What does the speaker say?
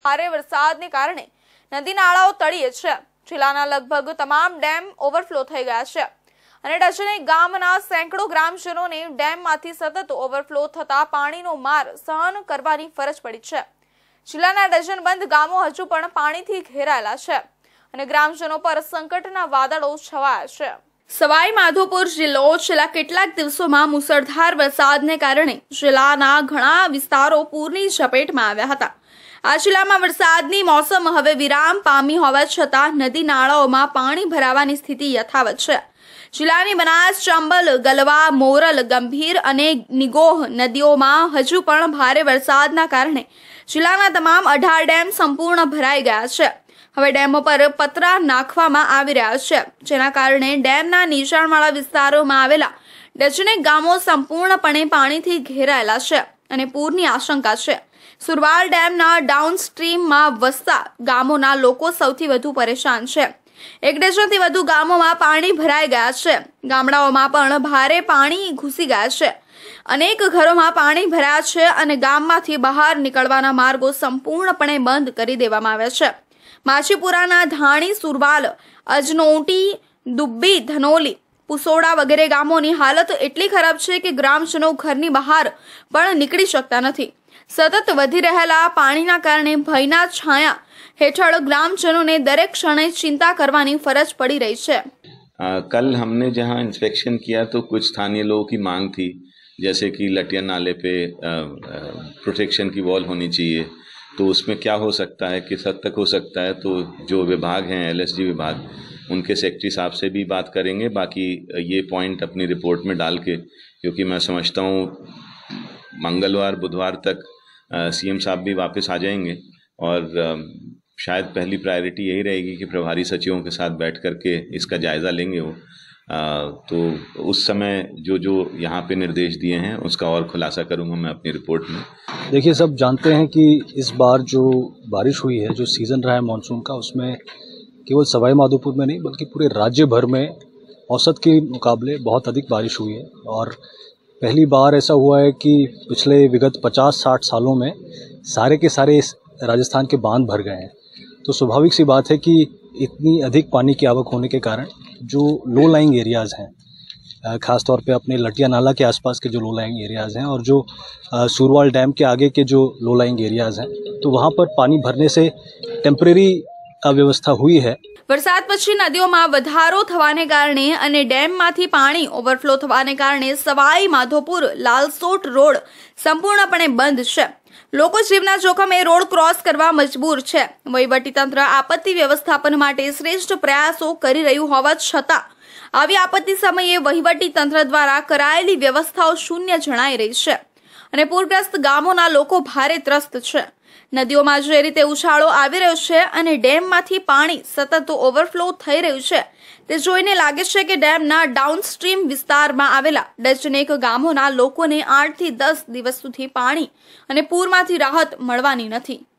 ભારે વરસાદને કારણે નદી નાળાઓ તળિયે છે। જિલ્લાના લગભગ તમામ ડેમ ઓવરફ્લો થઈ ગયા છે અને ડજને ગામના સેંકડો ગ્રામજનોને ડેમમાંથી સતત ઓવરફ્લો થતા પાણીનો માર સહન કરવાની ફરજ પડી છે। જિલ્લાના ડઝનબંધ ગામો હજુ પણ પાણીથી ઘેરાયેલા છે અને ગ્રામજનો પર સંકટના વાદળો છવાયા છે। સવાઈ માધોપુર જિલ્લો છેલ્લા કેટલાક દિવસોમાં મુસળધાર વરસાદને કારણે જિલ્લાના ઘણા વિસ્તારો પૂરની ઝપેટમાં આવ્યા હતા। આ જિલ્લામાં વરસાદની મોસમ હવે વિરામ પામી હોવા છતાં નદી નાળાઓમાં પાણી ભરાવાની સ્થિતિ યથાવત છે। જિલ્લાની બનાસ, ચંબલ, ગલવા, મોરલ, ગંભીર અને નિગોહ નદીઓમાં હજુ પણ ભારે વરસાદના કારણે જિલ્લાના તમામ 18 ડેમ સંપૂર્ણ ભરાઈ ગયા છે। હવે ડેમો પર પતરા નાખવામાં આવી રહ્યા છે, જેના કારણે ડેમના નીચાણવાળા વિસ્તારોમાં આવેલા ડજનેક ગામો સંપૂર્ણપણે પાણીથી ઘેરાયેલા છે અને પૂરની આશંકા છે। સુરવાલ ડેમના ડાઉનસ્ટ્રીમમાં વસતા ગામોના લોકો સૌથી વધુ પરેશાન છે। 1 ડઝનથી વધુ ગામોમાં પાણી ભરાઈ ગયા છે। ગામડાઓમાં પણ ભારે પાણી ઘૂસી ગયા છે। અનેક ઘરોમાં પાણી ભરાયા છે અને ગામમાંથી બહાર નીકળવાના માર્ગો સંપૂર્ણપણે બંધ કરી દેવામાં આવ્યા છે। માછીપુરાના ધાણી, સુરવાલ, અજનોટી, દુબ્બી, ધનોલી, પુસોડા વગેરે ગામોની હાલત એટલી ખરાબ છે કે ગ્રામજનો ઘરની બહાર પણ નીકળી શકતા નથી। સતત વધી રહેલા પાણીના કારણે ભયના છાયા हेठળ ग्रामजनों ने दरेक क्षण चिंता करवानी फर्ज पड़ी रही है। कल हमने जहां इंस्पेक्शन किया तो कुछ स्थानीय लोगों की मांग थी, जैसे कि लटिया नाले पे प्रोटेक्शन की वॉल होनी चाहिए, तो उसमें क्या हो सकता है, किस हद तक हो सकता है, तो जो विभाग हैं LSD विभाग, उनके सेक्रेटरी साहब से भी बात करेंगे। बाकी ये पॉइंट अपनी रिपोर्ट में डाल के, क्योंकि मैं समझता हूँ मंगलवार बुधवार तक CM साहब भी वापस आ जाएंगे और शायद पहली प्रायोरिटी यही रहेगी कि प्रभारी सचिवों के साथ बैठ करके इसका जायज़ा लेंगे वो। तो उस समय जो यहाँ पे निर्देश दिए हैं उसका और खुलासा करूँगा मैं अपनी रिपोर्ट में। देखिए, सब जानते हैं कि इस बार जो बारिश हुई है, जो सीज़न रहा है मानसून का, उसमें केवल सवाई माधोपुर में नहीं बल्कि पूरे राज्य भर में औसत के मुकाबले बहुत अधिक बारिश हुई है। और पहली बार ऐसा हुआ है कि पिछले विगत 50-60 सालों में सारे के सारे राजस्थान के बांध भर गए हैं। तो स्वाभाविक सी बात है कि इतनी अधिक पानी की आवक होने के कारण जो लो लाइंग एरियाज़ हैं, ख़ास तौर पे अपने लटिया नाला के आसपास के जो लो लाइंग एरियाज़ हैं और जो सुरवाल डैम के आगे के जो लो लाइंग एरियाज़ हैं, तो वहाँ पर पानी भरने से टेम्परेरी अव्यवस्था हुई है। વરસાદ પછી નદીઓમાં વધારો થવાને કારણે અને ડેમમાંથી પાણી ઓવરફ્લો થવાને કારણે સવાઈ માધોપુર લાલસોટ રોડ સંપૂર્ણપણે બંધ છે। લોકો જીવના જોખમે રોડ ક્રોસ કરવા મજબૂર છે। વહીવટીતંત્ર આપત્તિ વ્યવસ્થાપન માટે શ્રેષ્ઠ પ્રયાસો કરી રહ્યું હોવા છતાં આવી આપત્તિ સમયે વહીવટીતંત્ર દ્વારા કરાયેલી વ્યવસ્થાઓ શૂન્ય જણાઈ રહી છે અને પૂરગ્રસ્ત ગામોના લોકો ભારે ત્રસ્ત છે। નદીઓમાં જે રીતે ઉછાળો આવી રહ્યો છે અને ડેમમાંથી પાણી સતત ઓવરફ્લો થઈ રહ્યું છે, તે જોઈને લાગે છે કે ડેમના ડાઉનસ્ટ્રીમ વિસ્તારમાં આવેલા ડજનેક ગામોના લોકોને 8 થી 10 દિવસ સુધી પાણી અને પૂરમાંથી રાહત મળવાની નથી।